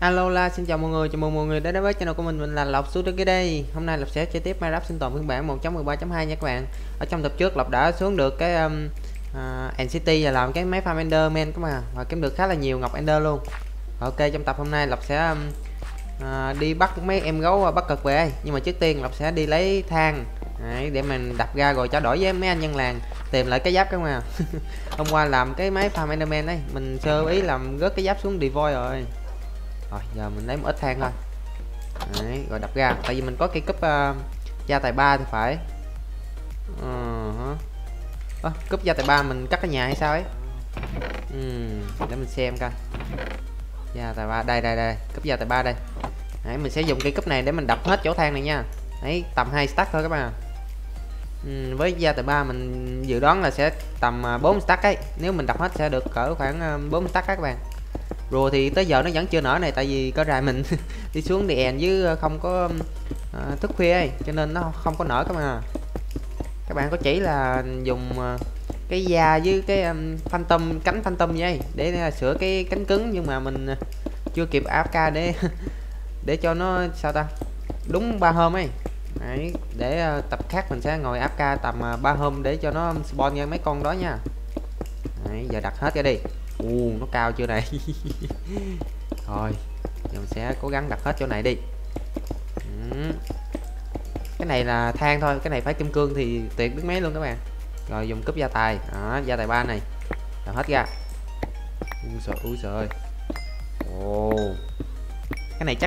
Alo la, xin chào mọi người đã đến với channel của mình là Lộc xuống cái đây. Hôm nay Lộc sẽ chơi tiếp Minecraft sinh tồn phiên bản 1.13.2 nha các bạn. Ở trong tập trước Lộc đã xuống được cái End City và làm cái máy farm Enderman các bạn, và kiếm được khá là nhiều ngọc Ender luôn. Ok, trong tập hôm nay Lộc sẽ đi bắt mấy em gấu bắt cực về, nhưng mà trước tiên Lộc sẽ đi lấy than. Đấy, để mình đập ra rồi trao đổi với mấy anh dân làng tìm lại cái giáp các bạn. Hôm qua làm cái máy farm Enderman đấy, mình sơ ý làm rớt cái giáp xuống Devoid rồi. Rồi giờ mình lấy một ít than thôi. Đấy, rồi đập ra, tại vì mình có cây cúp gia tài 3 thì phải. Cúp gia tài 3 mình cắt cái nhà hay sao ấy. Để mình xem coi. Gia tài 3 đây, cúp gia tài 3 đây. Đấy, mình sẽ dùng cây cúp này để mình đập hết chỗ than này nha. Đấy, tầm 2 stack thôi các bạn. Với gia tài 3 mình dự đoán là sẽ tầm 4 stack ấy. Nếu mình đập hết sẽ được cỡ khoảng 4 stack các bạn. Rùa thì tới giờ nó vẫn chưa nở này, tại vì có rài mình đi xuống địa end chứ không có thức khuya ấy, cho nên nó không có nở các bạn có chỉ là dùng cái da với cái phantom, cánh phantom vậy để sửa cái cánh cứng, nhưng mà mình chưa kịp AFK để cho nó sao ta đúng 3 hôm ấy. Đấy, để tập khác mình sẽ ngồi AFK tầm 3 hôm để cho nó spawn ra mấy con đó nha. Đấy, giờ đặt hết ra đi. Nó cao chưa này. Thôi giờ mình sẽ cố gắng đặt hết chỗ này đi. Cái này là than thôi, cái này phải kim cương thì tuyệt biết mấy luôn các bạn. Rồi dùng cúp gia tài đó, gia tài 3 này đặt hết ra. Úi giời. Cái này chắc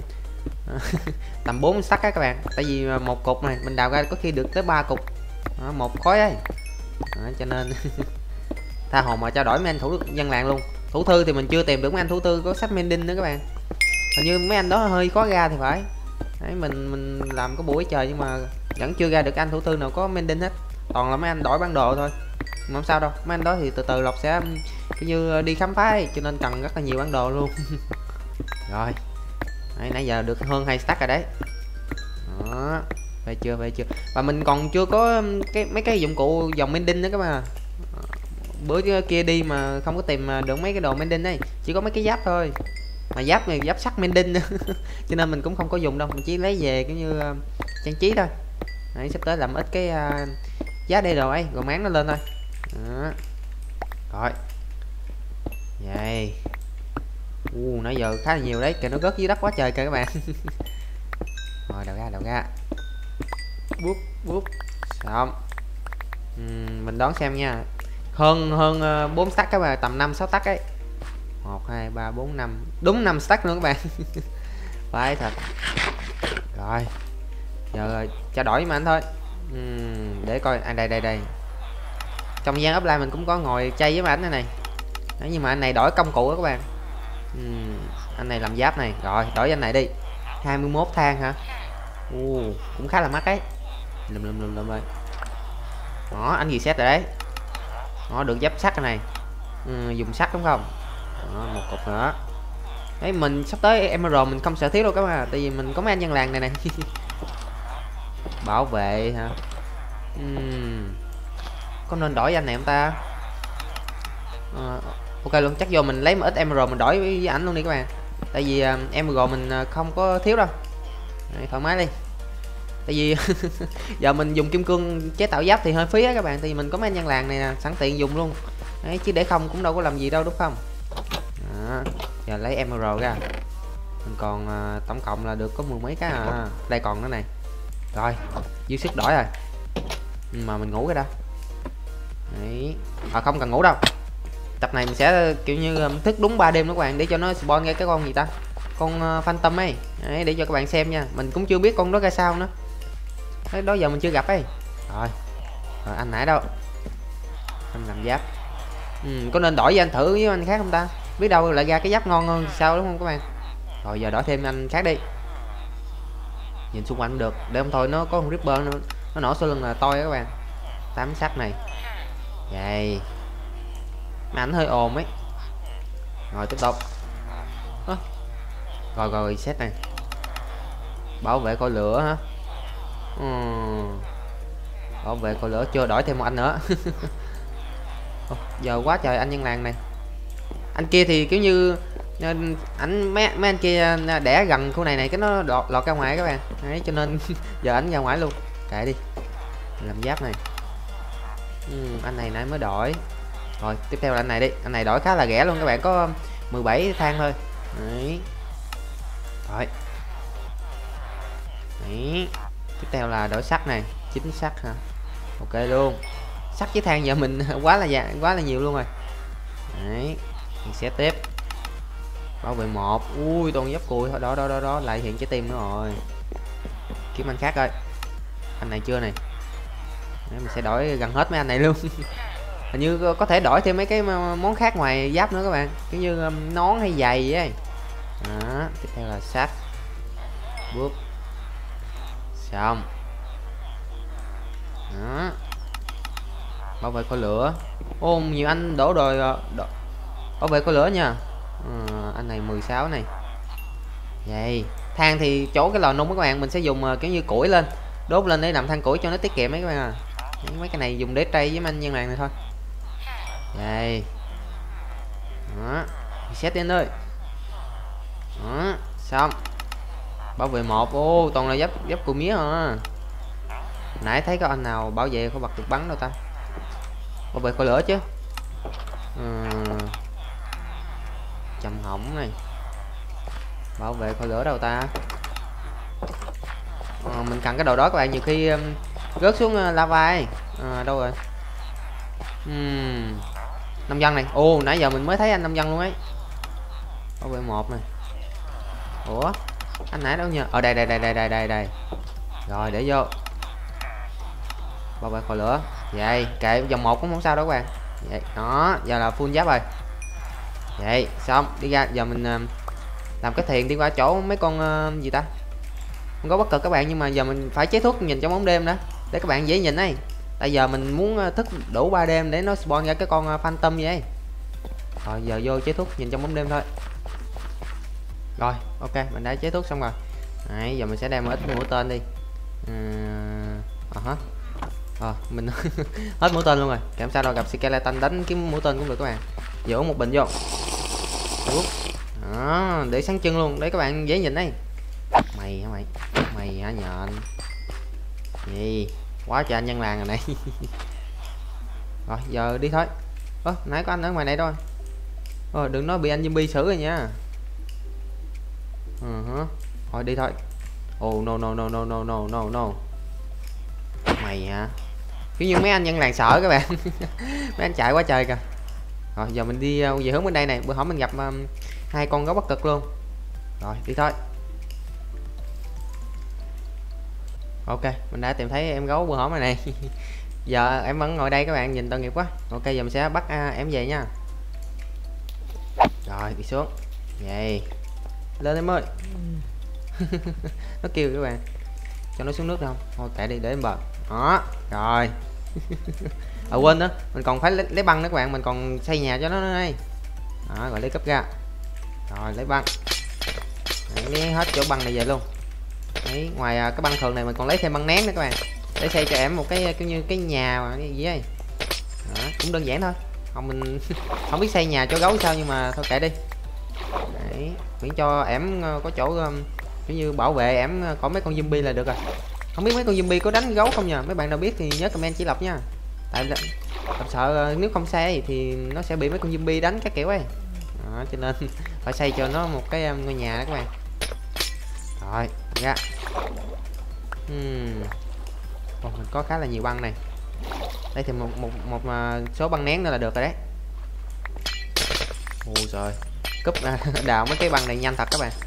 tầm 4 stack á các bạn, tại vì một cục này mình đào ra có khi được tới 3 cục đó, một khối ấy đó, cho nên tha hồ mà trao đổi mấy anh thủ dân làng luôn. Thủ thư thì mình chưa tìm được mấy anh thủ thư có sách mending nữa các bạn, hình như mấy anh đó hơi khó ra thì phải. Đấy, mình làm có buổi trời nhưng mà vẫn chưa ra được anh thủ thư nào có mending hết, toàn là mấy anh đổi bản đồ thôi. Nhưng mà không sao đâu, mấy anh đó thì từ từ Lộc sẽ kiểu như đi khám phá ấy, cho nên cần rất là nhiều bản đồ luôn. Rồi đấy, nãy giờ được hơn 2 stack rồi đấy đó. Về chưa và mình còn chưa có mấy cái dụng cụ dòng mending nữa các bạn. Bữa kia đi mà không có tìm được mấy cái đồ mending ấy, chỉ có mấy cái giáp thôi, mà giáp này giáp sắt mending cho nên mình cũng không có dùng đâu, mình chỉ lấy về kiểu như trang trí thôi. Đấy, sắp tới làm ít cái giá đây đồ ấy rồi máng nó lên thôi đó. Rồi vậy nãy giờ khá là nhiều đấy, kìa nó rớt dưới đất quá trời kìa các bạn. Rồi đầu ra búp xong. Mình đoán xem nha, hơn 4 stack các bạn, tầm 5-6 stack ấy. 1 2 3 4 5, đúng 5 stack luôn các bạn. Phải thật. Rồi giờ trao đổi với anh thôi. Để coi đây trong gian offline mình cũng có ngồi chay với anh này. Đấy, nhưng mà anh này đổi công cụ đó các bạn. Anh này làm giáp này, rồi đổi với anh này đi. 21 than hả? Cũng khá là mắc ấy. Lùm ơi. Đó, anh reset rồi đấy. Nó được giáp sắt này. Dùng sắt đúng không? Đó, một cục nữa. Đấy, mình sắp tới Emerald mình không sợ thiếu đâu các bạn, tại vì mình có mấy anh dân làng này. Bảo vệ hả? Có nên đổi anh này không ta? Ok luôn, chắc vô mình lấy một ít Emerald mình đổi với ảnh luôn đi các bạn, tại vì Emerald mình không có thiếu đâu. Đấy, thoải mái đi, tại vì giờ mình dùng kim cương chế tạo giáp thì hơi phí á các bạn, thì mình có mấy anh dân làng này nè, sẵn tiện dùng luôn. Đấy, chứ để không cũng đâu có làm gì đâu đúng không? Đó, giờ lấy Emerald ra, mình còn tổng cộng là được có 10 mấy cái đây còn nữa này. Rồi dư sức đổi rồi, mà mình ngủ cái đó. Đấy, không cần ngủ đâu, tập này mình sẽ kiểu như thức đúng 3 đêm nữa các bạn, để cho nó spawn ra cái con gì ta, con phantom ấy. Đấy, để cho các bạn xem nha, mình cũng chưa biết con đó ra sao nữa. Đấy, đó giờ mình chưa gặp ấy. Rồi anh nãy đâu, anh làm giáp. Có nên đổi với anh thử với anh khác không ta, biết đâu lại ra cái giáp ngon hơn sao đúng không các bạn. Rồi giờ đổi thêm anh khác đi, nhìn xung quanh được, để không thôi nó có con Ripper nữa, nó nổ sau lưng là toi các bạn. 8 sắt này vậy mà ảnh hơi ồn ấy. Rồi tiếp tục. Rồi set này, bảo vệ coi lửa hả? Bảo vệ coi lửa chưa, đổi thêm một anh nữa. Giờ quá trời anh nhân làng này. Anh kia thì kiểu như nên mấy anh kia đẻ gần khu này này cái nó lọt ra ngoài các bạn đấy, cho nên giờ ảnh ra ngoài luôn. Kệ đi, làm giáp này. Anh này nãy mới đổi rồi. Tiếp theo là anh này đi, anh này đổi khá là rẻ luôn các bạn, có 17 than thôi đấy. Rồi đấy. Tiếp theo là đổi sắt này, 9 sắt hả, ok luôn. Sắt với than giờ mình quá là nhiều luôn rồi đấy. Mình sẽ tiếp bảo vệ 1. Ui toàn giáp cùi thôi, đó lại hiện trái tim nữa rồi. Kiếm anh khác coi, anh này chưa này. Đấy, mình sẽ đổi gần hết mấy anh này luôn. Hình như có thể đổi thêm mấy cái món khác ngoài giáp nữa các bạn, kiểu như nón hay giày ấy. Đó, tiếp theo là sắt, bước xong. Đó, bảo vệ khối lửa. Ô nhiều anh đổ rồi, bảo vệ khối lửa nha. Anh này 16 này. Vậy than thì chỗ cái lò nung các bạn mình sẽ dùng kiểu như củi lên, đốt lên để làm than củi cho nó tiết kiệm mấy các bạn à. Mấy cái này dùng để trây với anh nhân làng này thôi. Đây đó, set lên ơi. Đó xong. Bảo vệ 1. Ô toàn là giáp cùi mía à. Nãy thấy có anh nào bảo vệ không bật được bắn đâu ta. Bảo vệ khối lửa chứ. Chầm hỏng này, bảo vệ khối lửa đâu ta. Mình cần cái đồ đó các bạn, nhiều khi rớt xuống lava ấy. Đâu rồi. Nông dân này. Ô nãy giờ mình mới thấy anh nông dân luôn ấy. Bảo vệ 1 này. Ủa anh nãy đâu nhờ. Ở đây. Rồi để vô. Bảo vệ khối lửa. Vậy kệ vòng 1 cũng không sao đâu các bạn. Vậy đó, giờ là full giáp rồi. Vậy xong đi ra. Giờ mình làm cái thuyền đi qua chỗ mấy con gì ta, không có bất cực các bạn, nhưng mà giờ mình phải chế thuốc nhìn trong bóng đêm đó để các bạn dễ nhìn ấy. Tại giờ mình muốn thức đủ 3 đêm để nó spawn ra cái con phantom vậy. Rồi giờ vô chế thuốc nhìn trong bóng đêm thôi. Rồi ok, mình đã chế thuốc xong rồi. Đấy, giờ mình sẽ đem ít mũi tên đi. Mình hết mũi tên luôn rồi. Kèm sao đâu gặp skeleton đánh kiếm mũi tên cũng được các bạn. Dỗ một bình vô. Đó, để sáng chân luôn để các bạn dễ nhìn đấy. Mày hả mày hả nhện gì quá trời anh nhân làng rồi này. Rồi giờ đi thôi. Nãy có anh ở ngoài này thôi. Đừng nói bị anh zombie xử rồi nha. Thôi đi thôi. No. Mày hả, kiểu như mấy anh nhân làng sợ các bạn. Mấy anh chạy quá trời kìa. Rồi giờ mình đi về hướng bên đây này, bữa hổm mình gặp 2 con gấu bắc cực luôn. Rồi đi thôi. Ok mình đã tìm thấy em gấu bữa hổm này này. Giờ em vẫn ngồi đây các bạn, nhìn tội nghiệp quá. Ok giờ mình sẽ bắt em về nha. Rồi đi xuống. Vậy lên em ơi. Nó kêu các bạn cho nó xuống nước đâu, thôi kệ đi để em bờ. Đó rồi. Quên nữa, mình còn phải lấy băng nữa các bạn, mình còn xây nhà cho nó nữa đây. Đó rồi lấy cấp ra. Rồi lấy băng. Lấy hết chỗ băng này về luôn. Đấy, ngoài cái băng thường này mình còn lấy thêm băng nén nữa các bạn, để xây cho em một cái kiểu như cái nhà mà cái gì ấy. Đó, cũng đơn giản thôi. Không mình không biết xây nhà cho gấu sao, nhưng mà thôi kệ đi. Đấy, miễn cho em có chỗ kiểu như bảo vệ em có mấy con zombie là được rồi. Không biết mấy con zombie có đánh gấu không nhờ, mấy bạn nào biết thì nhớ comment chỉ lọc nha. Tại sợ nếu không xây thì nó sẽ bị mấy con zombie đánh các kiểu ấy. Đó, cho nên phải xây cho nó một cái ngôi nhà đó các bạn. Rồi ra. Mình có khá là nhiều băng này. Đây thì một số băng nén nữa là được rồi đấy. Ôi trời, cúp đào mấy cái băng này nhanh thật các bạn.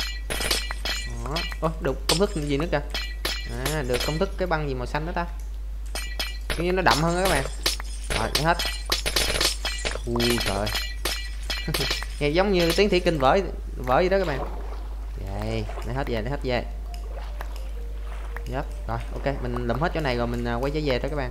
Đó. Được công thức gì nữa kìa. Được công thức cái băng gì màu xanh đó ta, kiểu như nó đậm hơn đó các bạn. Rồi lấy hết. Ui trời. Nghe giống như tiếng thủy kinh vỡ gì đó các bạn. Vậy lấy hết về. Yep. Rồi ok mình lụm hết chỗ này rồi mình quay trở về thôi các bạn.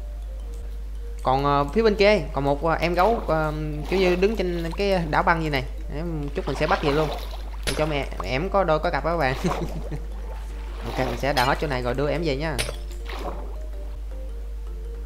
Còn phía bên kia còn một em gấu kiểu như đứng trên cái đảo băng như này. Chút mình sẽ bắt về luôn để cho mẹ em có đôi có cặp đó các bạn. Ok mình sẽ đào hết chỗ này rồi đưa em về nha.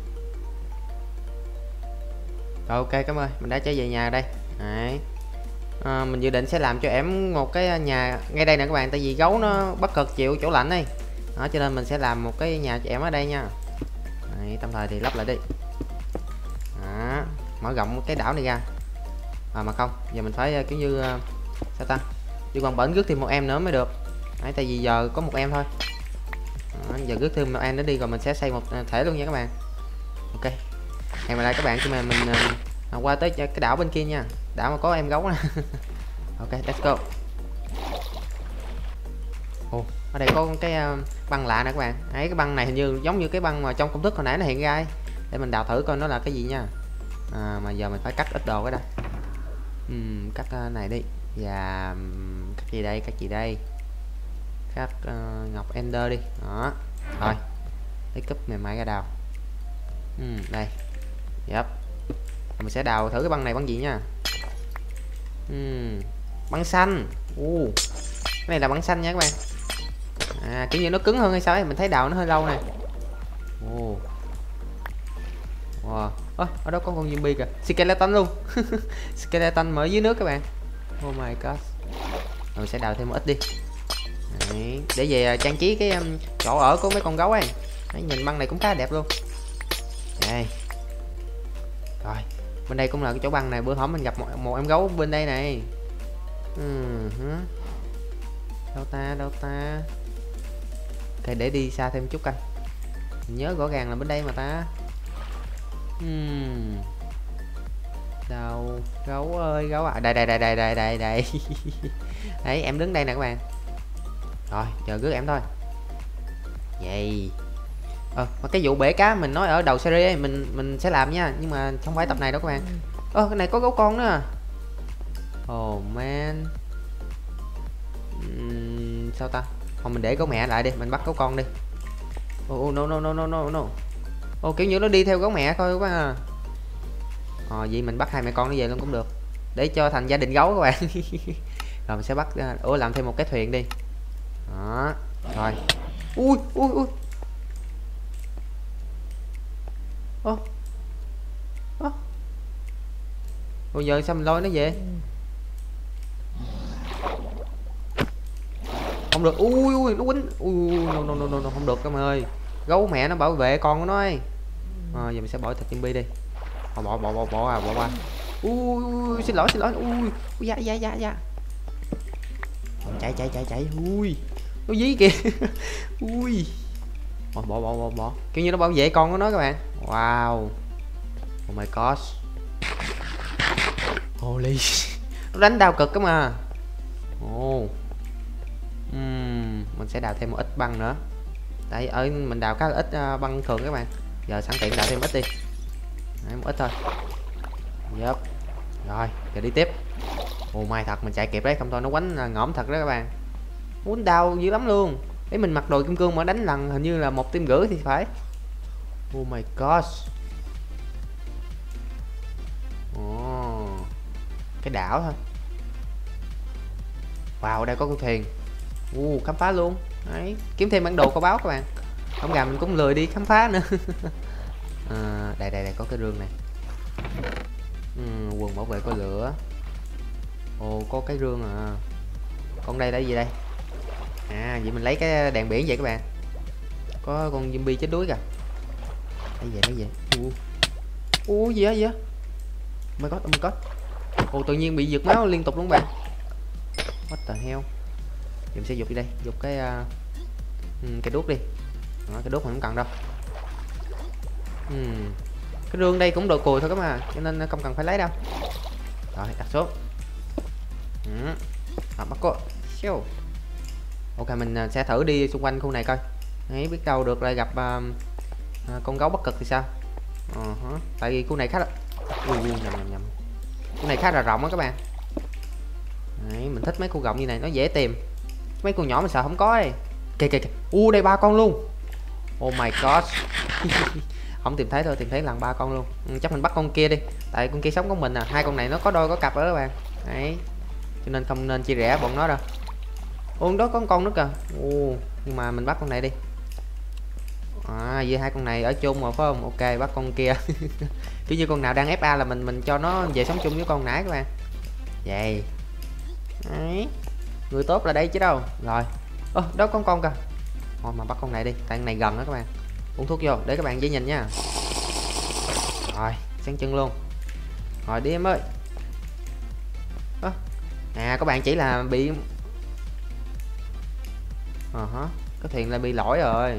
Rồi ok cảm ơn, mình đã trở về nhà đây. Đấy. Mình dự định sẽ làm cho em một cái nhà ngay đây nè các bạn, tại vì gấu nó bất cực chịu chỗ lạnh ấy đó, cho nên mình sẽ làm một cái nhà cho em ở đây nha. Đấy, tạm thời thì lắp lại đi đó, mở rộng cái đảo này ra. Mà không, giờ mình phải kiểu như sao ta, đi còn bển rước thêm một em nữa mới được. Đấy, tại vì giờ có một em thôi đó, giờ rước thêm một em nữa đi rồi mình sẽ xây một thể luôn nha các bạn. Ok, hẹn gặp lại các bạn khi mà mình qua tới cái đảo bên kia nha, đảo mà có em gấu nè. Ok, let's go. Ồ, ở đây có cái băng lạ nè các bạn. Ấy, cái băng này hình như giống như cái băng mà trong công thức hồi nãy nó hiện ra ấy. Để mình đào thử coi nó là cái gì nha. Mà giờ mình phải cắt ít đồ cái đây. Cắt này đi. Và cắt gì đây, cắt gì đây? Cắt ngọc ender đi. Đó. Rồi. Lấy cúp mềm mại ra đào. Đây. Yep. Mình sẽ đào thử cái băng này băng gì nha. Băng xanh. Cái này là băng xanh nha các bạn. Kiểu như nó cứng hơn hay sao ấy, mình thấy đào nó hơi lâu nè. Wow. Ở đó có con zombie kìa, skeleton luôn. Skeleton mở dưới nước các bạn. Oh my god. Mình sẽ đào thêm một ít đi. Đấy, để về trang trí cái chỗ ở của mấy con gấu ấy. Đấy, nhìn băng này cũng khá đẹp luôn. Đây. Rồi, bên đây cũng là cái chỗ băng này, bữa hổm mình gặp một em gấu bên đây này. Đâu ta. Ok, để đi xa thêm chút coi. Mình nhớ rõ ràng là bên đây mà ta. Đâu, gấu ơi, gấu à. Đây. Đấy, em đứng đây nè các bạn. Rồi, chờ rước em thôi. Vậy. Mà cái vụ bể cá mình nói ở đầu series ấy, mình sẽ làm nha, nhưng mà không phải tập này đâu các bạn. Cái này có gấu con nữa. Oh man. Sao ta? Thôi mình để gấu mẹ lại đi, mình bắt gấu con đi. No. Kiểu như nó đi theo gấu mẹ thôi các bạn. Vậy mình bắt hai mẹ con nó về luôn cũng được, để cho thành gia đình gấu các bạn. Rồi mình sẽ bắt làm thêm một cái thuyền đi. Đó. Rồi. Ui. Ủa giờ sao mình lôi nó về? Không được. Ui nó quýnh. No, không được các bạn ơi. Gấu mẹ nó bảo vệ con của nó ấy. Giờ mình sẽ bỏ thịt zombie đi. Bỏ qua. Ui xin lỗi. Ui dạ. Chạy. Ui. Nó dí kìa. Ui. Bỏ. Kiểu như nó bảo vệ con của nó các bạn. Wow. Oh my god. Holy. Nó đánh đau cực cơ mà. Mình sẽ đào thêm một ít băng nữa. Tại ở mình đào khá là ít băng thường các bạn. Giờ sẵn tiện đào thêm ít đi. Đấy, một ít thôi. Yep. Rồi, giờ đi tiếp. May thật mình chạy kịp đấy, không thôi nó quánh ngõm thật đó các bạn. Quánh đau dữ lắm luôn. Đấy, mình mặc đồ kim cương mà đánh lần hình như là 1,5 tim thì phải. Oh my gosh. Cái đảo thôi. Wow, đây có con thuyền. Khám phá luôn. Đấy, kiếm thêm bản đồ kho báu các bạn. Không gà mình cũng lười đi khám phá nữa. Đây có cái rương này. Quần bảo vệ có lửa. Có cái rương à. Con đây là gì đây? Vậy mình lấy cái đèn biển vậy các bạn. Có con zombie chết đuối kìa. Lấy về. Gì á? Oh my god. Tự nhiên bị giật máu liên tục luôn bạn. What the hell. Mình sẽ dục đi đây, dục cái đuốc đi. Cái đuốc mình không cần đâu. Cái rương đây cũng đồ cùi thôi các bạn, cho nên không cần phải lấy đâu. Rồi đặt xuống. Bắt cô. Ok, mình sẽ thử đi xung quanh khu này coi. Đấy, biết đâu được lại gặp con gấu bất cực thì sao. Tại vì khu này khá là nhầm. Khu này khá là rộng á các bạn. Đấy, mình thích mấy khu rộng như này, nó dễ tìm. Mấy con nhỏ mình sợ không có ấy. Kìa. Đây 3 con luôn. Oh my god. Không tìm thấy thôi, tìm thấy lần 3 con luôn. Chắc mình bắt con kia đi, tại con kia sống của mình à. Hai con này nó có đôi có cặp đó các bạn. Đấy, cho nên không nên chia rẽ bọn nó đâu. Đó có con nữa kìa. Nhưng mà mình bắt con này đi. Với hai con này ở chung mà phải không? Ok, bắt con kia. Kiểu như con nào đang FA là mình cho nó về sống chung với con nãy các bạn. Vậy Đấy. Người tốt là đây chứ đâu. Rồi. Ơ, đó có con kìa. Thôi mà bắt con này đi, tại con này gần đó các bạn. Uống thuốc vô để các bạn dễ nhìn nha. Rồi, sáng chân luôn. Rồi đi em ơi. À các bạn chỉ là bị cái thuyền là bị lỗi rồi.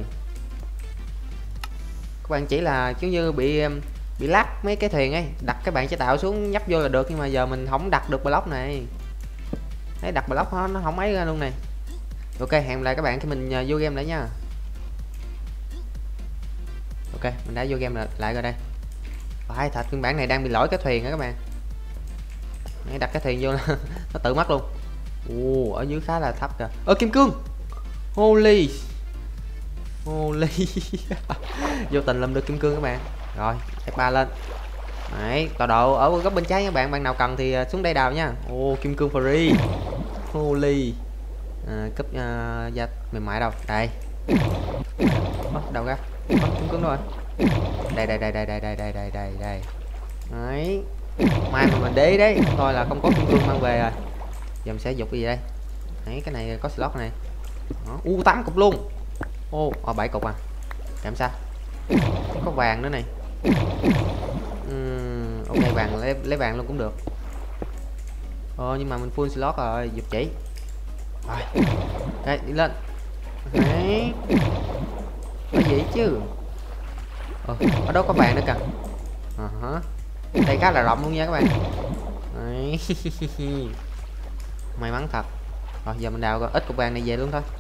Các bạn chỉ là giống như bị lắc mấy cái thuyền ấy, đặt các bạn chế tạo xuống nhấp vô là được, nhưng mà giờ mình không đặt được block này. Đấy, đặt block nó không ấy ra luôn này. Ok, hẹn lại các bạn khi mình vô game lại nha. Ok, mình đã vô game lại rồi đây. Phải thật, phiên bản này đang bị lỗi cái thuyền đó các bạn. Đấy, đặt cái thuyền vô nó tự mất luôn. Ồ, ở dưới khá là thấp kìa. Ơ, kim cương. Holy vô tình làm được kim cương các bạn. Rồi F3 lên. Đấy, tọa độ ở góc bên trái các bạn. Bạn nào cần thì xuống đây đào nha. Ô, kim cương free. Holy. Cấp da mềm mại đâu đây. Đâu ra kim cương rồi. Đây. Đấy, mai mà mình để đấy coi là không có kim cương mang về rồi. Giờ mình sẽ dục cái gì đây. Đấy, cái này có slot này. 8 cục luôn. 7 cục à. Làm sao có vàng nữa này. Ok, vàng lấy vàng luôn cũng được. Nhưng mà mình full slot rồi. Dục chỉ rồi. Đây, đi lên. Đấy, có gì chứ. Ở đó có vàng nữa kìa. Đây khá là rộng luôn nha các bạn. Đấy. May mắn thật. Rồi giờ mình đào ít cục vàng này về luôn thôi.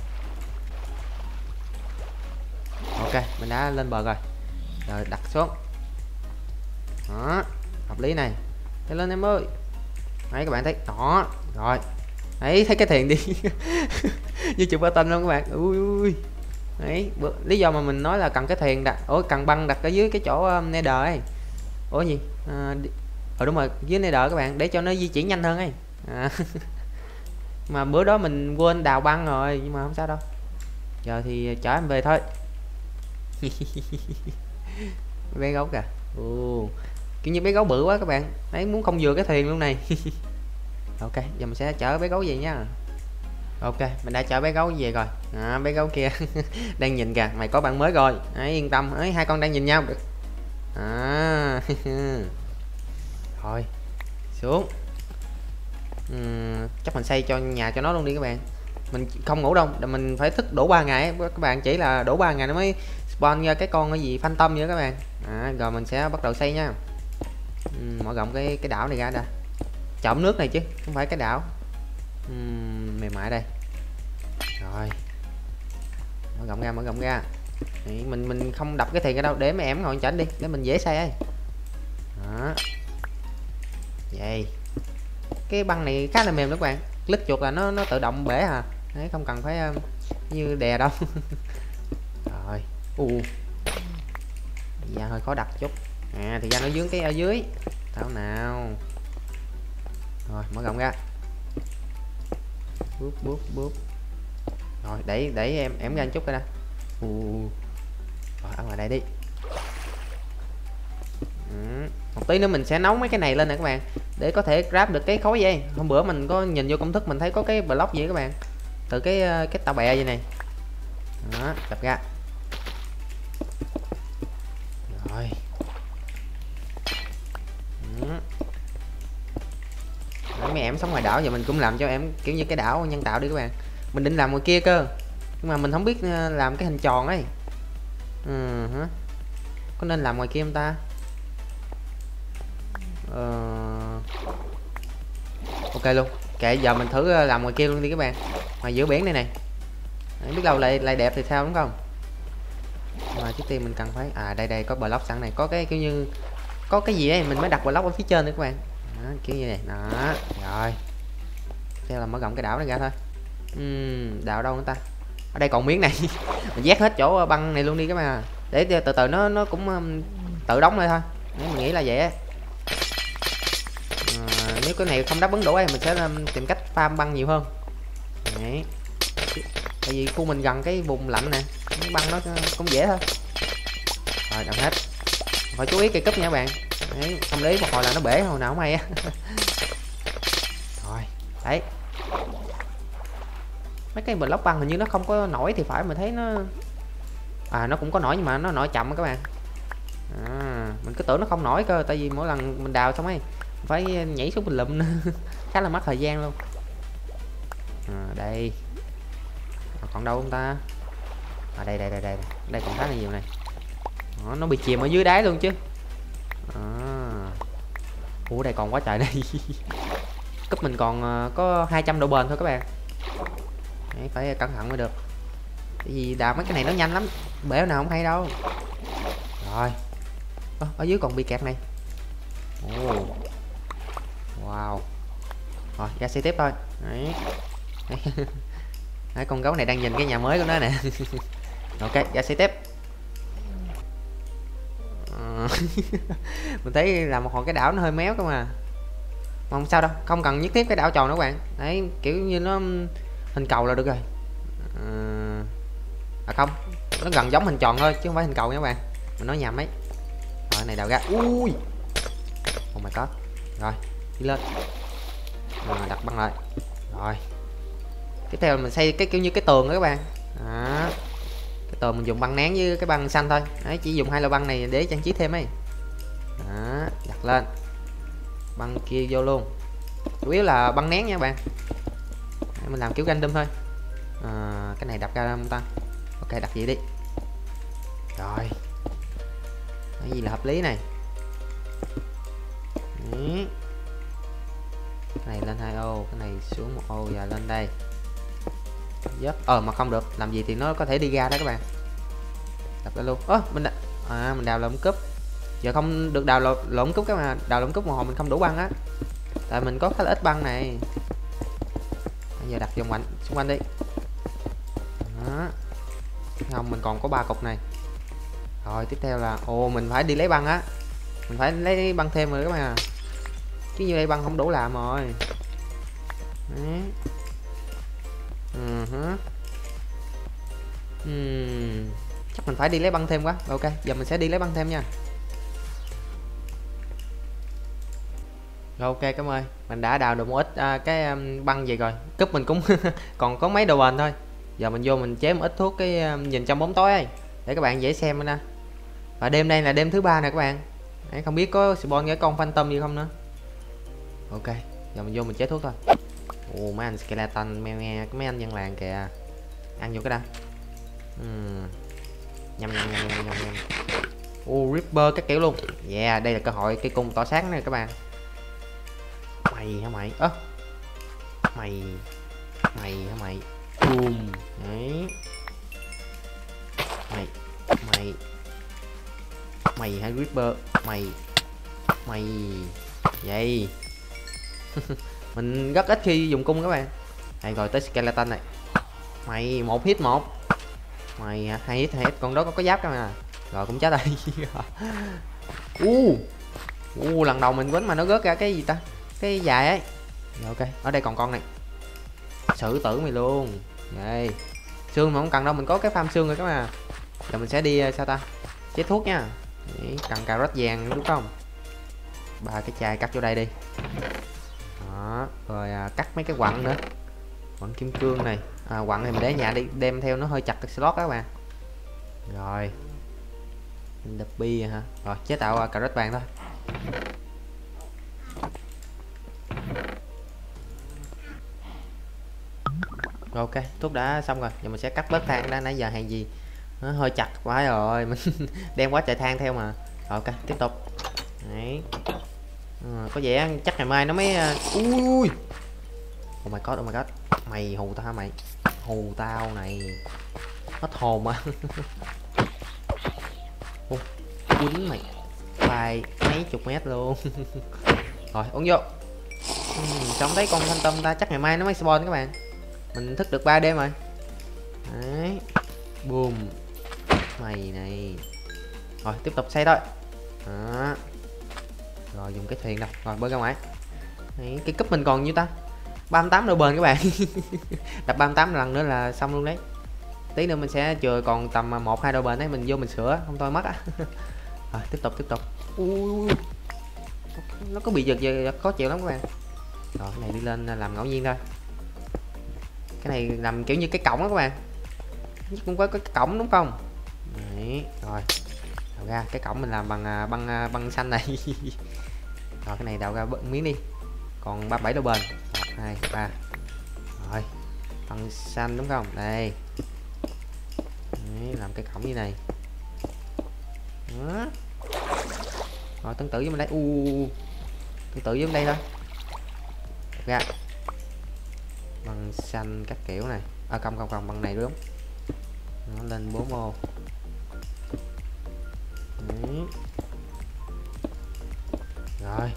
Ok, mình đã lên bờ rồi. Rồi đặt xuống. Đó, hợp lý này. Thế lên em ơi. Đấy, các bạn thấy đó. Rồi. Đấy, thấy cái thuyền đi. Như chụp bê tinh luôn các bạn. Ui. Đấy, lý do mà mình nói là cần cái thuyền đặt, cần băng đặt ở dưới cái chỗ nether ấy. Gì? Đúng rồi, dưới nether các bạn, để cho nó di chuyển nhanh hơn ấy. Mà bữa đó mình quên đào băng rồi, nhưng mà không sao đâu. Giờ thì chở em về thôi. Bé gấu kìa. Kiểu như bé gấu bự quá các bạn. Đấy, muốn không vừa cái thuyền luôn này. Ok, giờ mình sẽ chở bé gấu về nha. Ok, mình đã chở bé gấu về rồi. Bé gấu kia đang nhìn kìa, mày có bạn mới rồi. Đấy, yên tâm. Ấy, hai con đang nhìn nhau được. Thôi xuống. Chắc mình xây cho nhà cho nó luôn đi các bạn. Mình không ngủ đâu, mình phải thức đủ 3 ngày các bạn, chỉ là đủ 3 ngày nó mới spawn ra cái con cái gì phanh tâm vậy các bạn. Rồi mình sẽ bắt đầu xây nha. Mở rộng cái đảo này ra đã. Chậm nước này chứ không phải cái đảo. Mềm mại đây. Rồi mở rộng ra. Đấy, mình không đập cái thuyền ở đâu, để mấy em ngồi chảnh đi để mình dễ xây ấy. Đó. Vậy cái băng này khá là mềm đó các bạn, click chuột là nó tự động bể à. Đấy, không cần phải như đè đâu. Rồi dạ hơi khó đặt chút. Thì ra nó dướng cái ở dưới thảo nào. Rồi mở rộng ra. Búp. Rồi đẩy em ra một chút coi nè. Rồi ở ngoài đây đi. Một tí nữa mình sẽ nấu mấy cái này lên nè các bạn, để có thể grab được cái khối dây. Hôm bữa mình có nhìn vô công thức mình thấy có cái block gì các bạn, từ cái tàu bè vậy này. Đó, đập ra. Rồi. Mấy em sống ngoài đảo, giờ mình cũng làm cho em kiểu như cái đảo nhân tạo đi các bạn. Mình định làm ngoài kia cơ, nhưng mà mình không biết làm cái hình tròn ấy. Có nên làm ngoài kia không ta? Ok luôn, kệ, giờ mình thử làm ngoài kia luôn đi các bạn, ngoài giữa biển này này. Đấy, biết đâu lại đẹp thì sao đúng không? Mà trước tiên mình cần phải đây có block sẵn này, có cái kiểu như có cái gì ấy mình mới đặt block ở phía trên nữa các bạn. Đó, kiểu như này đó. Rồi sẽ là mở rộng cái đảo này ra thôi. Đảo đâu nữa ta? Ở đây còn miếng này. Mình vét hết chỗ băng này luôn đi các bạn, để từ từ nó cũng tự đóng lại thôi. Đấy, mình nghĩ là vậy á. Nếu cái này không đáp ứng đủ ấy, mình sẽ tìm cách farm băng nhiều hơn. Đấy, tại vì khu mình gần cái vùng lạnh nè, băng nó cũng dễ thôi. Rồi đập hết, phải chú ý cây cúp nha các bạn. Đấy, không để ý một hồi là nó bể, hồi nào không hay á. Rồi đấy, Mấy cái block băng hình như nó không có nổi thì phải, mình thấy nó nó cũng có nổi nhưng mà nó nổi chậm các bạn. Mình cứ tưởng nó không nổi cơ, tại vì mỗi lần mình đào xong ấy phải nhảy xuống mình lụm khá là mất thời gian luôn. Đây còn đâu không ta? Đây đây còn khá là nhiều này. Nó bị chìm ở dưới đáy luôn chứ. Đây còn quá trời đây. Cúp mình còn có 200 độ bền thôi các bạn. Đấy, phải cẩn thận mới được, tại vì đào mấy cái này nó nhanh lắm, bể nào không hay đâu. Rồi ở dưới còn bị kẹt này. Wow. Rồi ra xây tiếp thôi. Đấy. Đấy, con gấu này đang nhìn cái nhà mới của nó nè. Ok, ra xây tiếp. Mình thấy là một hồi cái đảo nó hơi méo cơ mà không sao đâu, không cần nhất thiết cái đảo tròn nữa các bạn. Đấy, kiểu như nó hình cầu là được rồi. Không, nó gần giống hình tròn thôi chứ không phải hình cầu nha các bạn, mình nói nhầm ấy. Rồi này đào ra. Ui, oh my god. Rồi đi lên, đặt băng lại. Rồi tiếp theo mình xây cái kiểu như cái tường đó các bạn. Cái tường mình dùng băng nén với cái băng xanh thôi. Đấy, chỉ dùng 2 loại băng này để trang trí thêm ấy. Đặt lên, băng kia vô luôn, chủ yếu là băng nén nha các bạn. Đấy, mình làm kiểu random thôi. Cái này đặt ra không ta? Ok, đặt gì đi. Rồi cái gì là hợp lý này. Cái này lên 2 ô, cái này xuống 1 ô và lên đây. Mà không được, làm gì thì nó có thể đi ra đó các bạn. Đặt ra luôn. Mình đào lộn cúp. Giờ không được đào lộn cúp các bạn, đào lộn cúp một hồi mình không đủ băng á. Tại mình có khá là ít băng này. Bây giờ đặt vòng quanh xung quanh đi. Không, mình còn có 3 cục này. Rồi tiếp theo là mình phải đi lấy băng á. Mình phải lấy băng thêm rồi các bạn à. Chứ như đây băng không đủ làm rồi. Đấy. Chắc mình phải đi lấy băng thêm quá. Ok, giờ mình sẽ đi lấy băng thêm nha. Rồi ok, cảm ơn. Mình đã đào được một ít cái băng gì rồi. Cúp mình cũng còn có mấy đồ bền thôi. Giờ mình vô mình chế một ít thuốc cái nhìn trong bóng tối ấy, để các bạn dễ xem nè. Và đêm nay là đêm thứ 3 nè các bạn. Đấy, không biết có spawn cái con phantom gì không nữa. Ok, giờ mình vô mình chế thuốc thôi. Mấy anh skeleton me mấy anh dân làng kìa. Ăn vô cái đã. Nhâm. Ripper các kiểu luôn. Yeah, đây là cơ hội cây cung tỏa sáng này các bạn. Mày hả mày? Mày hả mày? Boom. Đấy. Mày hả Ripper? Mày vậy. Mình rất ít khi dùng cung các bạn. Đây rồi tới skeleton này. Mày 1 hit 1. Mày 2 hit 2 hit, con đó có giáp các bạn. Rồi cũng chết rồi. Lần đầu mình quýnh mà nó rớt ra cái gì ta? Cái dài ấy. Rồi ok, ở đây còn con này. Xử tử mày luôn. Đây. Xương mà không cần đâu, mình có cái farm xương rồi các bạn. Giờ mình sẽ đi sao ta? Chế thuốc nha. Cần cà rốt vàng đúng không? 3 cái chai cắt vô đây đi. Đó, rồi cắt mấy cái quặng nữa. Quặng kim cương này. Quặng này mình để nhà đi, đem theo nó hơi chặt cái slot đó các bạn. Rồi. Đập bi hả? Rồi, chế tạo cà rốt vàng thôi. Rồi ok, thuốc đã xong rồi. Giờ mình sẽ cắt bớt than đã, nãy giờ hàng gì nó hơi chặt quá rồi. Mình đem quá trời than theo mà. Rồi ok, tiếp tục. Đấy. Có vẻ chắc ngày mai nó mới ui. Oh my god, mày hù tao hả mày? Hù tao này. Hết hồn mà. Quýnh mày vài mấy chục mét luôn. Rồi uống vô. Xong thấy con thanh tâm ta chắc ngày mai nó mới spawn các bạn. Mình thức được 3 đêm rồi. Đấy. Boom. Mày này. Rồi tiếp tục xây thôi. Đó. Rồi dùng cái thuyền đâu. Rồi bơi ra ngoài. Đấy, cái cúp mình còn nhiêu ta? 38 độ bền các bạn. Đập 38 lần nữa là xong luôn đấy. Tí nữa mình sẽ chừa còn tầm 1-2 độ bền đấy, mình vô mình sửa không thôi mất á. Rồi tiếp tục. Nó có bị giật khó chịu lắm các bạn. Rồi cái này đi lên làm ngẫu nhiên thôi. Cái này làm kiểu như cái cổng đó các bạn, cũng có cái cổng đúng không? Đấy, rồi đào ra cái cổng mình làm bằng băng xanh này. Rồi cái này đào ra bớt miếng đi, còn 37 độ bền. 1 2 3 rồi băng xanh đúng không? Đây. Đấy, làm cái cổng như này đó. Rồi tương tự với mình đây, tương tự với mình đây thôi. Ra băng xanh các kiểu này, không băng này đúng, nó lên 4 ô. Đấy. Rồi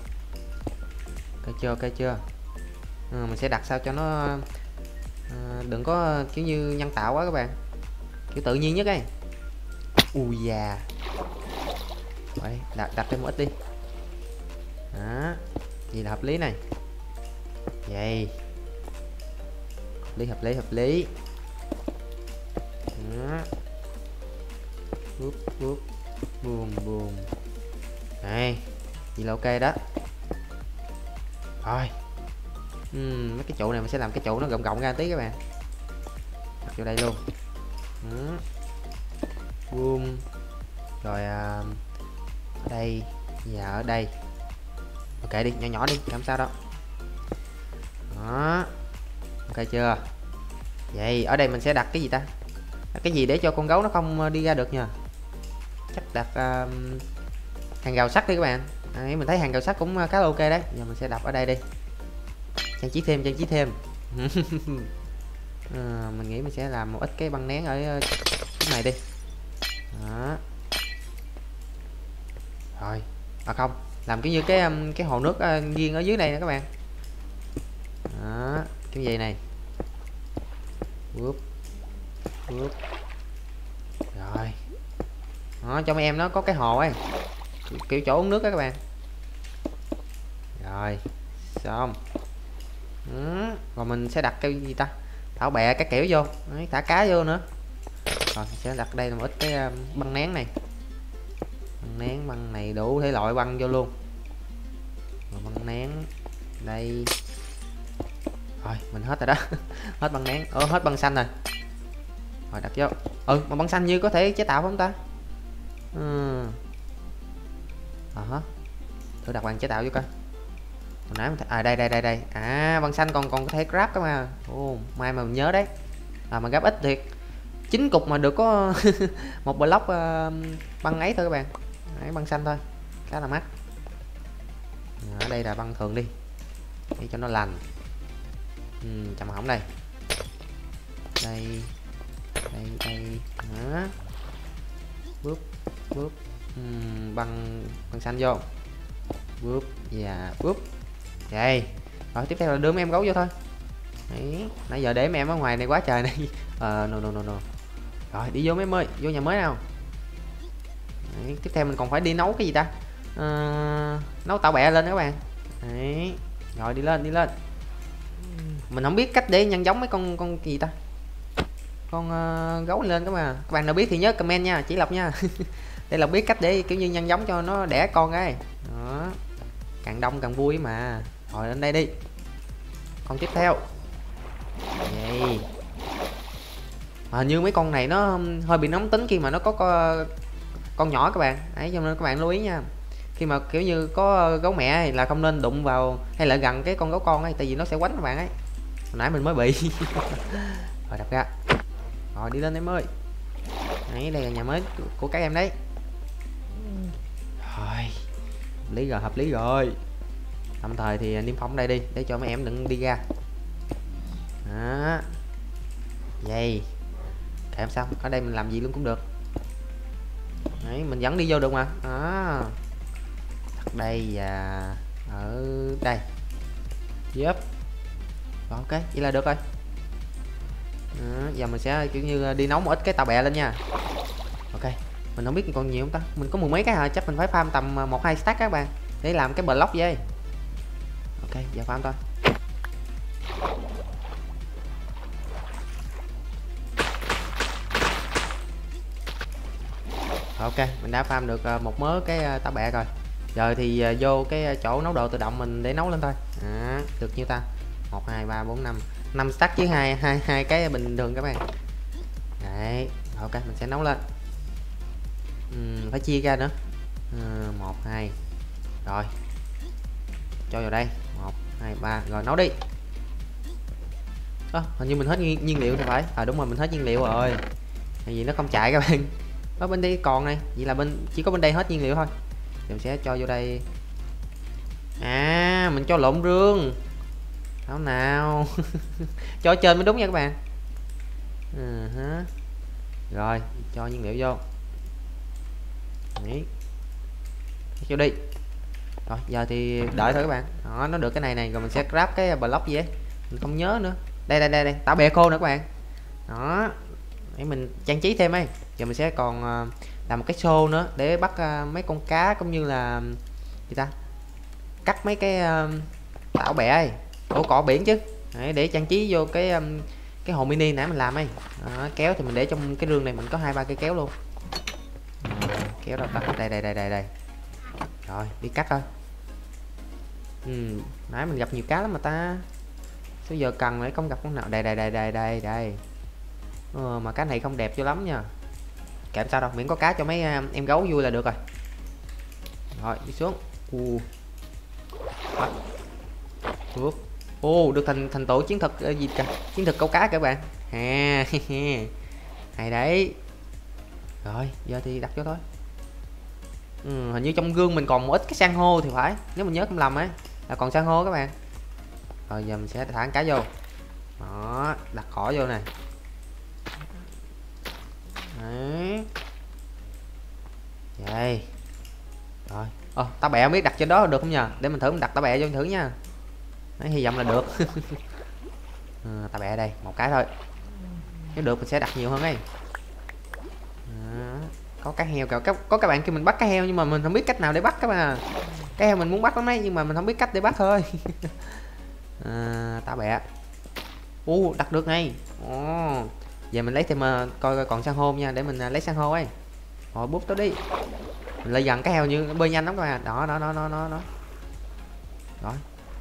ok chưa mình sẽ đặt sao cho nó đừng có kiểu như nhân tạo quá các bạn, kiểu tự nhiên nhất ấy. Ui da, vậy đặt thêm một ít đi đó, gì là hợp lý này, vậy hợp lý đó. Boom này, gì là ok đó. Rồi mấy cái trụ này mình sẽ làm cái trụ nó gọng gọng ra tí các bạn, đặt vô đây luôn. Boom. Rồi ở đây và ở đây, ok đi, nhỏ đi, không sao đâu đó. Ok chưa? Vậy ở đây mình sẽ đặt cái gì ta, đặt cái gì để cho con gấu nó không đi ra được nha. Chắc đặt hàng rào sắt đi các bạn. Đấy, mình thấy hàng rào sắt cũng khá là ok đấy. Giờ mình sẽ đặt ở đây đi, trang trí thêm. Mình nghĩ mình sẽ làm một ít cái băng nén ở cái này đi đó. Rồi không, làm kiểu như cái hồ nước riêng ở dưới này nè các bạn đó, kiểu vậy này. Rồi đó, cho mấy em nó có cái hồ ấy, kiểu chỗ uống nước đó các bạn. Rồi xong. Rồi mình sẽ đặt cái gì ta, thảo bẹ các kiểu vô. Đấy, thả cá vô nữa. Rồi mình sẽ đặt đây là một ít cái băng nén này, băng này đủ thể loại băng vô luôn. Rồi băng nén đây. Rồi mình hết rồi đó. Hết băng nén, hết băng xanh rồi. Rồi đặt vô. Mà băng xanh như có thể chế tạo không ta? Thử đặt bằng chế tạo vô coi. Hồi nãy đây. Băng xanh còn có thể grab cơ mà. Mai mà mình nhớ đấy. Mà gấp ít thiệt. 9 cục mà được có một block băng ấy thôi các bạn. Đấy, băng xanh thôi, khá là mắc. Ở đây là băng thường đi để cho nó lành. Chầm hỏng đây. Đây đó. Búp băng xanh vô. Búp và búp. Vậy rồi tiếp theo là đưa mấy em gấu vô thôi. Đấy, nãy giờ để mấy em ở ngoài này quá trời này. No. Rồi đi vô mấy em ơi, vô nhà mới nào. Đấy, tiếp theo mình còn phải đi nấu cái gì ta, nấu tảo bẹ lên các bạn. Đấy, rồi đi lên. Mình không biết cách để nhân giống mấy con gì ta, con gấu lên các bạn nào biết thì nhớ comment nha, chỉ Lộc nha. Đây là biết cách để kiểu như nhân giống cho nó đẻ con ấy đó, càng đông càng vui mà. Rồi lên đây đi, con tiếp theo. Vậy như mấy con này nó hơi bị nóng tính khi mà nó có con nhỏ các bạn ấy, cho nên các bạn lưu ý nha, khi mà kiểu như có gấu mẹ thì là không nên đụng vào hay là gần cái con gấu con ấy, tại vì nó sẽ quánh các bạn ấy. Hồi nãy mình mới bị. Rồi đập ra. Rồi đi lên em ơi. Đấy, đây là nhà mới của các em đấy. Rồi hợp lý rồi. Tạm thời thì niêm phong đây đi để cho mấy em đừng đi ra đó. Vậy em xong ở đây mình làm gì luôn cũng được. Đấy, mình vẫn đi vô được mà đó. Đặt đây và ở đây. Yep. Rồi, ok vậy là được rồi đó, giờ mình sẽ kiểu như đi nấu một ít cái tàu bẹ lên nha. Ok, mình không biết còn nhiều không ta, mình có mười mấy cái hả, chắc mình phải farm tầm 1-2 stack các bạn để làm cái block dây. Ok, giờ farm thôi. Ok, mình đã farm được một mớ cái táo bẹ rồi. Giờ thì vô cái chỗ nấu đồ tự động mình để nấu lên thôi. Được nhiêu ta? 1 2 3 4 5 5 stack với hai cái bình thường các bạn. Đấy, ok mình sẽ nấu lên. Phải chia ra nữa. 1 2 rồi cho vào đây 1 2 3 rồi nấu đi. Hình như mình hết nhiên liệu thì phải. Đúng rồi, mình hết nhiên liệu rồi. Tại vì nó không chạy các bạn. Ở bên đây còn này, vậy là chỉ có bên đây hết nhiên liệu thôi. Thì mình sẽ cho vô đây. Mình cho lộn rương. Thảo nào. Cho trên mới đúng nha các bạn. Rồi cho nhiên liệu vô. Đấy. Cho đi. Rồi giờ thì đợi thôi các bạn. Đó, nó được cái này rồi mình sẽ grab cái block gì ấy. Mình không nhớ nữa. Đây táo bẹ khô nữa các bạn. Đó, để mình trang trí thêm ấy. Giờ mình sẽ còn làm một cái xô nữa để bắt mấy con cá, cũng như là gì ta, cắt mấy cái tảo bẹ ấy, cỏ biển chứ. Đấy, để trang trí vô cái hồ mini nãy mình làm ấy. Đó, kéo thì mình để trong cái rương này, mình có 2-3 cây kéo luôn. Kéo đâu ta, đây. Rồi đi cắt thôi. Nãy mình gặp nhiều cá lắm mà ta. Số giờ cần để không gặp con nào. Đây. Mà cá này không đẹp cho lắm nha. Kệ sao đâu, miễn có cá cho mấy em gấu vui là được rồi. Rồi đi xuống. Được thành tựu chiến thuật gì cả, chiến thuật câu cá các bạn. Hay đấy. Rồi giờ thì đặt vô thôi. Hình như trong gương mình còn một ít cái san hô thì phải, nếu mình nhớ không lầm ấy, là còn san hô các bạn. Rồi giờ mình sẽ thả cá vô. Đó, đặt cỏ vô này. Đấy. Vậy. Rồi. Tao bẹ không biết đặt trên đó được không nhờ? Để mình thử, mình đặt tao bẹ vô thử nha. Đấy, hy vọng là được. Tao bẹ đây, một cái thôi. Nếu được mình sẽ đặt nhiều hơn ấy. Có cá heo, có các bạn kêu mình bắt cá heo nhưng mà mình không biết cách nào để bắt các bạn. Cá heo mình muốn bắt lắm đấy, nhưng mà mình không biết cách để bắt thôi. Tao bẹ. Đặt được ngay. Giờ mình lấy thêm coi còn san hô nha, để mình lấy san hô ấy. Rồi búp tới đi. Mình lại gần cái heo như bơi nhanh lắm các bạn. Đó. Rồi.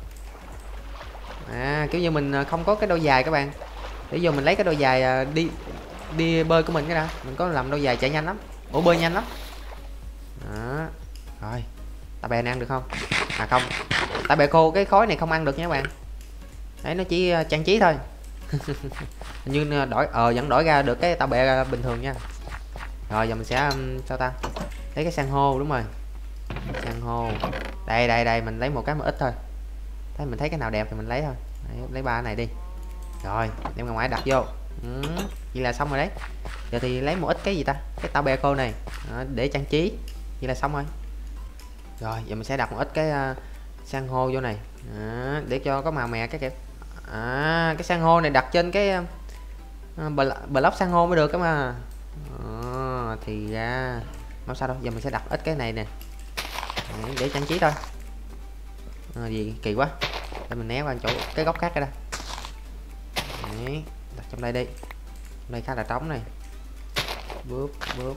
Kiểu như mình không có cái đôi giày các bạn. Để vô mình lấy cái đôi giày đi bơi của mình cái đã. Mình có làm đôi giày chạy nhanh lắm. Bơi nhanh lắm. Đó. Rồi. Tao bè này ăn được không? Không. Tao bè khô cái khối này không ăn được nha các bạn. Đấy, nó chỉ trang trí thôi. Như vẫn đổi ra được cái tao bè bình thường nha. Rồi giờ mình sẽ sao ta, lấy cái san hô. Đúng rồi, san hô. Đây mình lấy một cái mà ít thôi. Mình thấy cái nào đẹp thì mình lấy thôi. Đấy, lấy 3 cái này đi. Rồi đem ra ngoài đặt vô. Vậy là xong rồi đấy. Giờ thì lấy một ít cái gì ta, cái tao bè khô này. Đó, để trang trí. Vậy là xong rồi. Rồi giờ mình sẽ đặt một ít cái san hô vô này. Đó, để cho có màu mè cái kiểu. Cái san hô này đặt trên cái block san hô mới được cái mà. Thì ra không sao đâu. Giờ mình sẽ đặt ít cái này nè. Đấy, để trang trí thôi. Gì kỳ quá. Để mình né qua chỗ cái góc khác cái đây. Đấy, đặt trong đây đi. Trong đây khá là trống này. Bước. Rồi,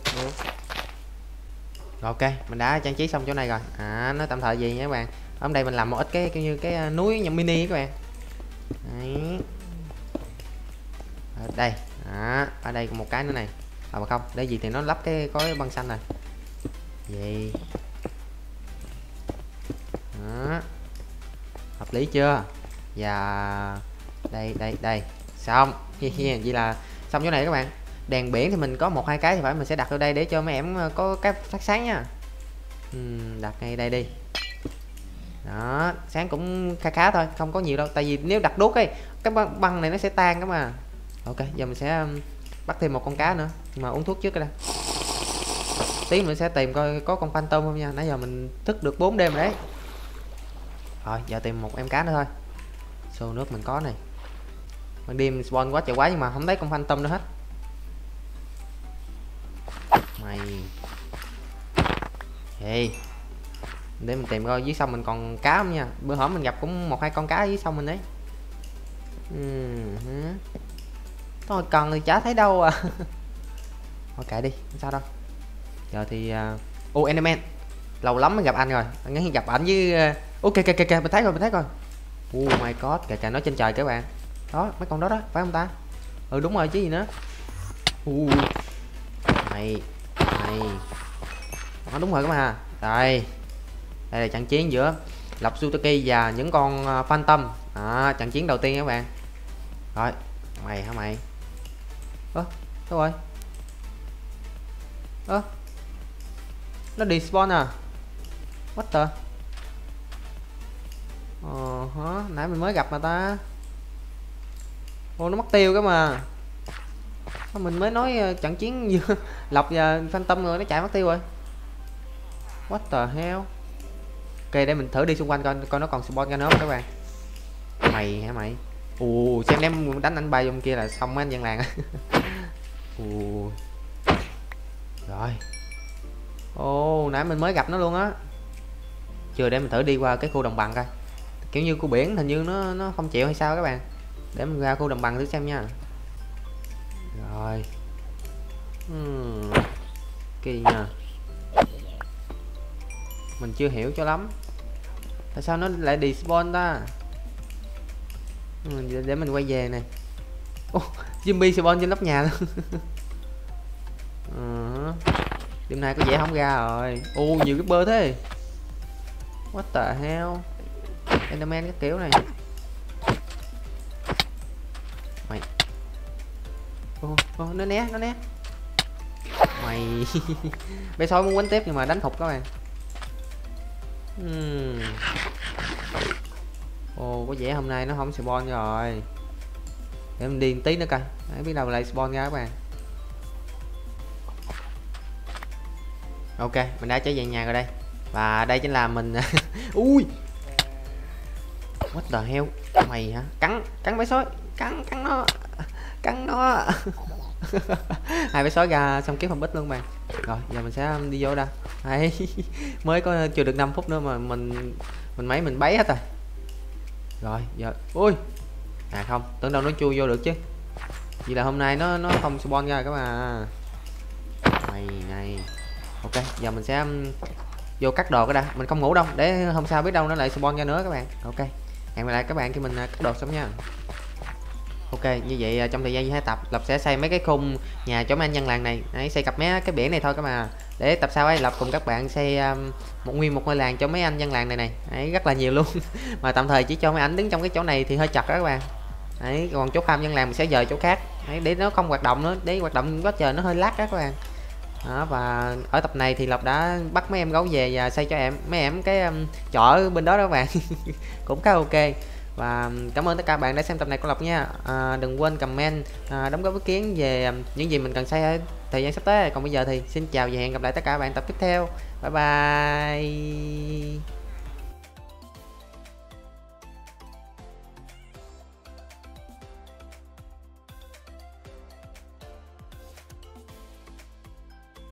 ok, mình đã trang trí xong chỗ này rồi. Nó tạm thời gì nha các bạn. Ở đây mình làm một ít cái kiểu như cái núi nhà mini các bạn. Đấy. Ở đây. Ở đây còn một cái nữa này. Mà không, để gì thì nó lắp cái khối băng xanh này. Vậy. Đó. Hợp lý chưa? Và đây. Xong. Vậy là xong chỗ này các bạn. Đèn biển thì mình có 1-2 cái thì phải, mình sẽ đặt ở đây để cho mấy em có cái phát sáng nha. Đặt ngay đây đi. Đó, sáng cũng khá thôi, không có nhiều đâu. Tại vì nếu đặt đốt ấy, cái băng này nó sẽ tan các mà. Ok, giờ mình sẽ bắt thêm một con cá nữa, nhưng mà uống thuốc trước cái đây. Tí mình sẽ tìm coi có con phantom không nha. Nãy giờ mình thức được 4 đêm rồi đấy. Rồi giờ tìm một em cá nữa thôi. Xô nước mình có này. Ban đêm spawn quá trời quá nhưng mà không thấy con phantom nữa hết. Mày. Để mình tìm coi dưới sông mình còn cá không nha. Bữa hổm mình gặp cũng 1-2 con cá dưới sông mình đấy. Thôi cần thì chả thấy đâu à. Thôi kệ đi, không sao đâu. Giờ thì Enderman. Lâu lắm mới gặp anh rồi. Ngay gặp ảnh với kìa, mình thấy rồi. Oh my god, kìa nó trên trời các bạn. Đó, mấy con đó đó, phải không ta? Ừ đúng rồi chứ gì nữa. Này, này. Đó, đúng rồi các bạn. Đây. Đây là trận chiến giữa Lộc Suteki và những con Phantom. Trận chiến đầu tiên các bạn. Rồi, mày hả mày? Ơ, đâu rồi? Nó despawn à? What the? Nãy mình mới gặp mà ta. Ô nó mất tiêu cái mà. Mình mới nói trận chiến giữa Lộc và Phantom rồi nó chạy mất tiêu rồi. What the hell? Ok để mình thử đi xung quanh coi nó còn spawn ra nữa không các bạn. Mày hả mày? Xem em đánh anh bay trong kia là xong mấy anh dân làng á. Rồi. Nãy mình mới gặp nó luôn á. Chưa, để mình thử đi qua cái khu đồng bằng coi. Kiểu như khu biển hình như nó không chịu hay sao các bạn. Để mình ra khu đồng bằng thử xem nha. Rồi. Kỳ nha. Mình chưa hiểu cho lắm. Tại sao nó lại despawn ta? Để mình quay về này. Zombie spawn trên nóc nhà luôn. Đêm nay có vẻ không ra rồi. Nhiều cái bơ thế. What the hell? Enderman cái kiểu này. Mày. Nó né. Mày. Bé sói muốn quánh tiếp nhưng mà đánh thục các bạn. Có vẻ hôm nay nó không spawn rồi. Để mình đi một tí nữa coi. Đấy, biết đâu lại spawn ra các bạn. Ok, mình đã trở về nhà rồi đây. Và đây chính là mình. Ui. What the hell? Mày hả? Cắn bé sói. Cắn nó. Hai bé sói ra xong kiếm phòng bích luôn bạn. Rồi, giờ mình sẽ đi vô đây. Đấy. Mới có chưa được 5 phút nữa mà mình mình bấy hết rồi. Rồi, giờ ui. Không, tưởng đâu nó chui vô được chứ. Vậy là hôm nay nó không spawn ra các bạn. Mày này. Ok, giờ mình sẽ vô cắt đồ cái đã. Mình không ngủ đâu, để hôm sau biết đâu nó lại spawn ra nữa các bạn. Ok, hẹn gặp lại các bạn khi mình cắt đồ xong nha. Ok, như vậy trong thời gian như 2 tập Lộc sẽ xây mấy cái khung nhà cho mấy anh dân làng này. Đấy, xây cặp mấy cái biển này thôi các bạn. Để tập sau ấy Lộc cùng các bạn xây một ngôi làng cho mấy anh dân làng này. Đấy, rất là nhiều luôn. Mà tạm thời chỉ cho mấy anh đứng trong cái chỗ này thì hơi chật đó các bạn. Đấy, còn chỗ farm dân làng mình sẽ dời chỗ khác. Đấy, để nó không hoạt động nữa, để hoạt động quá trời nó hơi lát đó các bạn. Đó, và ở tập này thì Lộc đã bắt mấy em gấu về và xây cho mấy em cái chỗ ở bên đó đó các bạn. Cũng khá ok. Và cảm ơn tất cả bạn đã xem tập này của Lộc nha. Đừng quên comment đóng góp ý kiến về những gì mình cần xây ở thời gian sắp tới. Còn bây giờ thì xin chào và hẹn gặp lại tất cả bạn tập tiếp theo. Bye bye.